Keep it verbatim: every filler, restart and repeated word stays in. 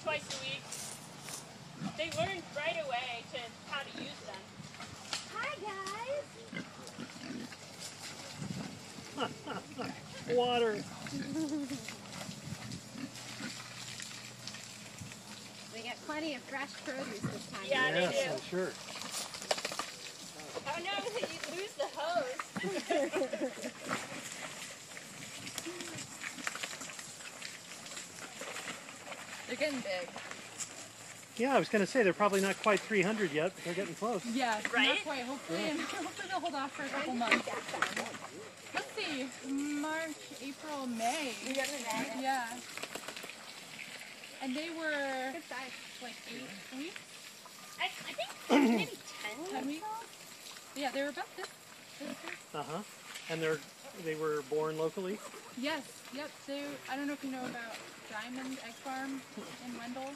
twice a week. They learned right away to how to use them. Hi, guys. Water. They get plenty of fresh produce this time. Yeah, yes, they do. I'm sure. Oh no, you lose the hose. They're getting big. Yeah, I was going to say they're probably not quite three hundred yet, but they're getting close. Yeah, Right? not quite. Hopefully, Yeah. and hopefully they'll hold off for a couple months. Let's see, March, April, May. You got the bag? Yeah. And they were Good size. like eight weeks, I, I think maybe ten. ten weeks. Yeah, they were about this. this big. Uh huh. And they're they were born locally. Yes, yep. So I don't know if you know about Diamond Egg Farm in Wendell.